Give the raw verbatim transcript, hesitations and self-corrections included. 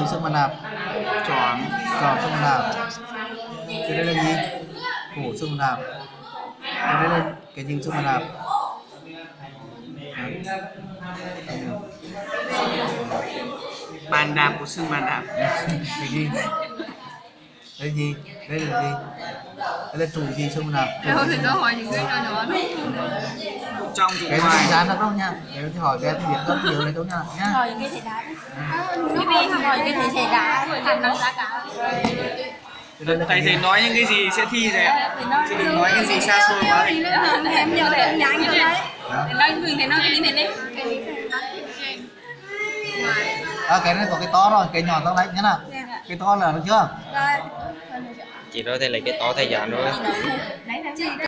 xương mặt nạp. Tròn. Tròn xương mặt nạp. Cái đây là gì? Cổ xương mặt nạp. Cái đây là cái gì xương mặt nạp? Bàn đạp của xương bàn đạp. Cái gì? Đây gì? Đây là gì? Đây là trụ gì xương mặt nạp? Đâu thì câu hỏi những cái nhỏ nhỏ thôi. Trong trụ Cái ngoài. này dán đâu nha. Nếu thì hỏi cái việc rất nhiều này đâu nha. Nhá. Hỏi cái thể đá đấy. Cái gì hỏi cái thể thể đá thành năng giá cả. Thầy thầy nói những cái gì sẽ thi rồi ạ. Chứ đừng nói cái gì xa xôi quá thầy. Em nhớ để nhắn cho đấy. Để nói mình thì nói cái gì này đi. À, cái này có cái to rồi, cái nhỏ tao lấy nhá nào. Cái to là được chưa? Rồi. Chị nói thầy lấy cái to thầy giảm rồi. Đấy là gì?